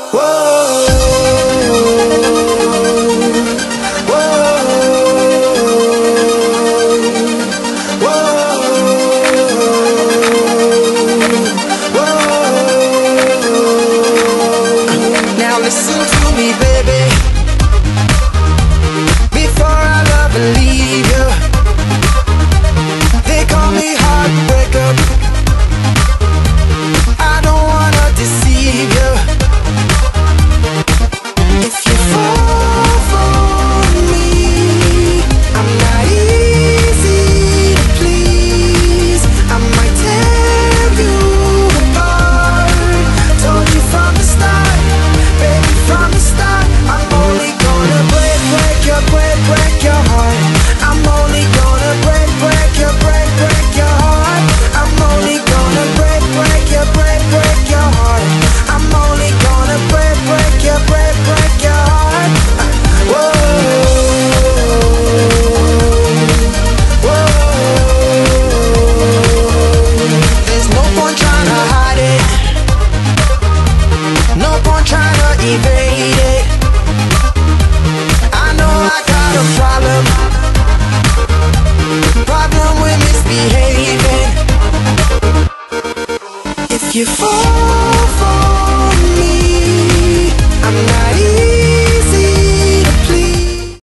Now listen to me, baby. Before I love and leave you, they call me heartbreaker. I don't wanna deceive you. If you fall for me, I'm not easy to please. I might tear you apart. Told you from the start, baby, from the start. I'm only gonna break your heart. I'm only gonna break your heart. I'm only gonna break your heart. I'm only gonna break your heart. Whoa, whoa. There's no point trying to hide it. No point trying to evade it. I know I got a problem with misbehaving. If you fall